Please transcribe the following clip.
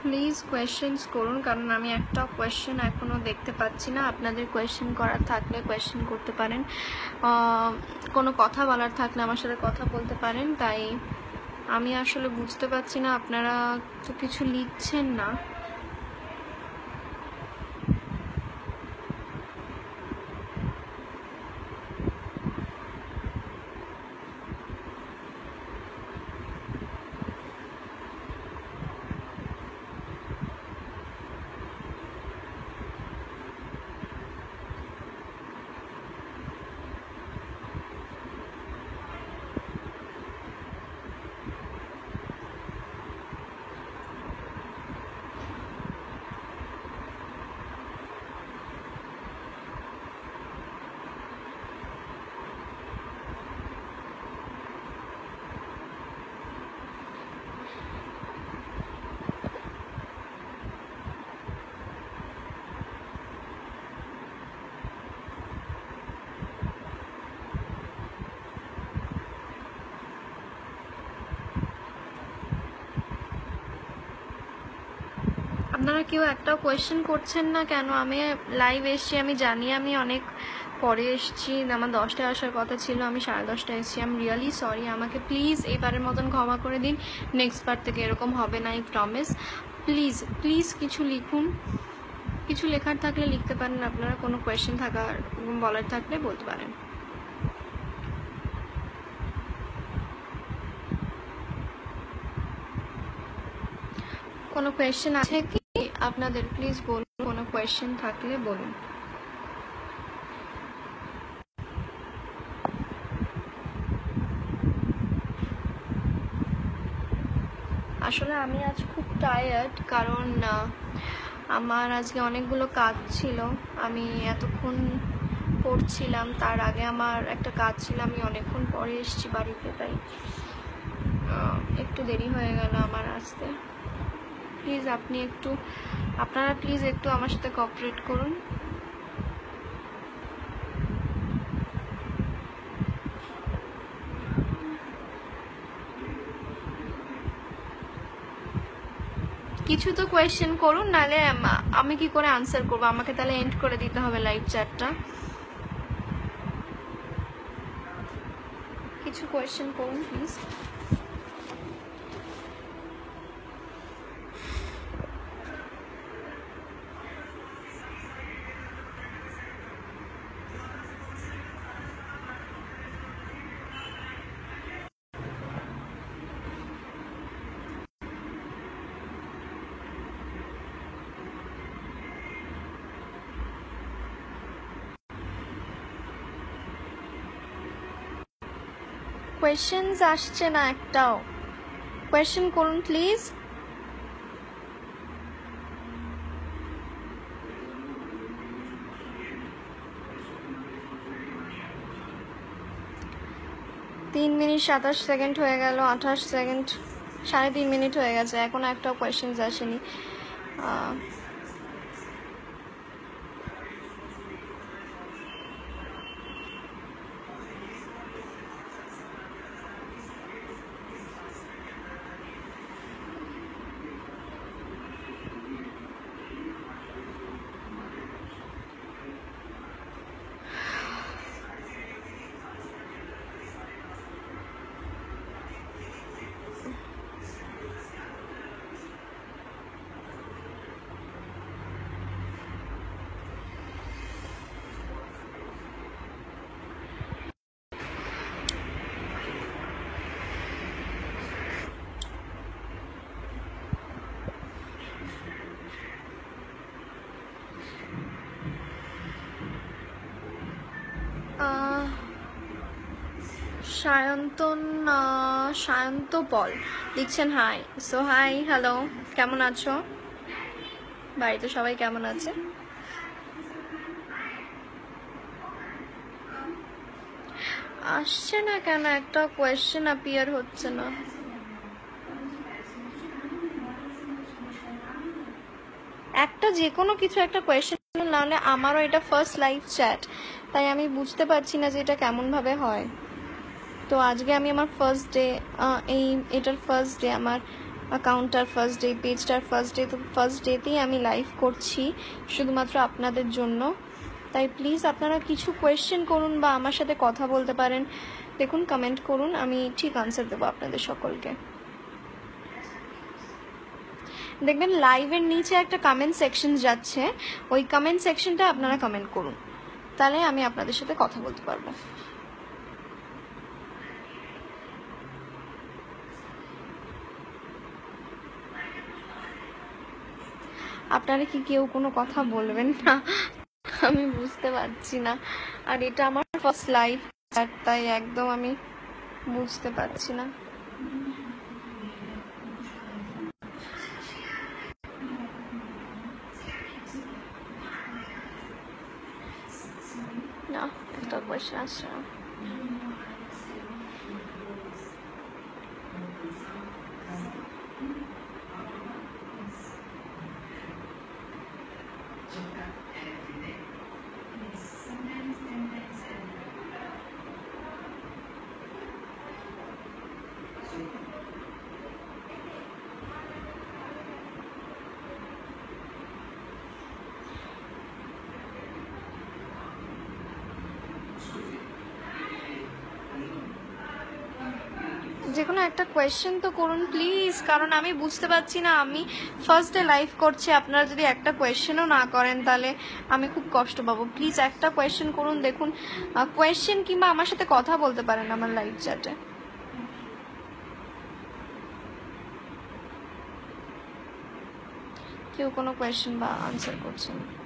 Please questions করুন, কারণ আমি একটা কোয়েশ্চেন এখনও দেখতে পাচ্ছি না। আপনাদের কোয়েশ্চেন করার থাকলে কোয়েশ্চেন করতে পারেন, কোনো কথা বলার থাকলে আমার সাথে কথা বলতে পারেন। তাই আমি আসলে বুঝতে পারছি না, আপনারা তো কিছু লিখছেন না। আপনারা কেউ একটাও কোয়েশ্চেন করছেন না কেন? আমি লাইভ এসছি, আমি জানি আমি অনেক পরে এসছি, আমার 10টায় আসার কথা ছিল, আমি 10:30টায় এসেছি। আই এম রিয়েলি সরি, আমাকে প্লিজ এবারের মতন ক্ষমা করে দিন। নেক্সট বার থেকে এরকম হবে না, আই প্রমিস। প্লিজ প্লিজ কিছু লিখুন, কিছু লেখার থাকলে লিখতে পারেন আপনারা, কোনো কোয়েশ্চেন থাকার বলার থাকলে বলতে পারেন। কোনো কোয়েশ্চেন আছে কি আপনাদের? প্লিজ বলুন, কোনো কোয়েশ্চেন থাকলে বলুন। আসলে আমি আজ খুব টায়ার্ড, কারণ আমার আজকে অনেকগুলো কাজ ছিল, আমি এতক্ষণ পড়ছিলাম, তার আগে আমার একটা কাজ ছিল, আমি অনেকক্ষণ পরে এসেছি বাড়িতে, তাই একটু দেরি হয়ে গেল আমার আসতে। প্লিজ আপনারা প্লিজ একটু আমার সাথে কোঅপারেট করুন। কিছু তো কোয়েশ্চেন করুন, নাহলে আমি কি করে আনসার করবো? আমাকে তাহলে এন্ড করে দিতে হবে লাইভ চ্যাটটা। কিছু কোয়েশ্চেন করুন প্লিজ। কোয়েশ্চেন্স আসছে না একটাও, কোয়েশ্চেন করুন প্লিজ। তিন মিনিট 27 সেকেন্ড হয়ে গেল, 28 সেকেন্ড, 3.5 মিনিট হয়ে গেছে, এখন একটাও কোয়েশ্চেন্স আসেনি। সায়ন্ত পল লিখছেন হাই। সো হাই, হ্যালো, কেমন আছো? বাড়িতে সবাই কেমন আছে? আসছে না কেন? একটা কোয়েশ্চেন অ্যাপিয়ার হচ্ছে না। একটা যে কোনো কিছু একটা কোয়েশ্চেন, নাহলে আমারও এটা ফার্স্ট লাইভ চ্যাট, তাই আমি বুঝতে পারছি না যে এটা কেমনভাবে হয়। তো আজকে আমি আমার ফার্স্ট ডে, এটার ফার্স্ট ডে আমার অ্যাকাউন্টটার ফার্স্ট ডে, পেজটার ফার্স্ট ডে, তো ফার্স্ট ডেতেই আমি লাইভ করছি শুধুমাত্র আপনাদের জন্য। তাই প্লিজ আপনারা কিছু কোয়েশ্চেন করুন বা আমার সাথে কথা বলতে পারেন, দেখুন কমেন্ট করুন, আমি ঠিক আনসার দেবো আপনাদের সকলকে। দেখবেন লাইভের নিচে একটা কমেন্ট সেকশন যাচ্ছে, ওই কমেন্ট সেকশনটা আপনারা কমেন্ট করুন, তাহলে আমি আপনাদের সাথে কথা বলতে পারবো। আপনারা কি কেউ কোনো কথা বলবেন না? আমি বুঝতে পারছি না, আর এটা আমার ফার্স্ট লাইভ, তাই একদম আমি বুঝতে পারছি না। না, একটা কোয়েশ্চেন আসছে না। যে কোনো একটা কোয়েশ্চেন তো করুন প্লিজ, কারণ আমি বুঝতে পারছি না, আমি ফার্স্ট ডে লাইভ করছি, আপনারা যদি একটা কোয়েশ্চেনও না করেন তাহলে আমি খুব কষ্ট পাবো। প্লিজ একটা কোয়েশ্চেন করুন, দেখুন কোয়েশ্চেন কিংবা আমার সাথে কথা বলতে পারেন আমার লাইভ চ্যাটে। কেউ কোনো কোয়েশ্চেন বা আনসার করছেন?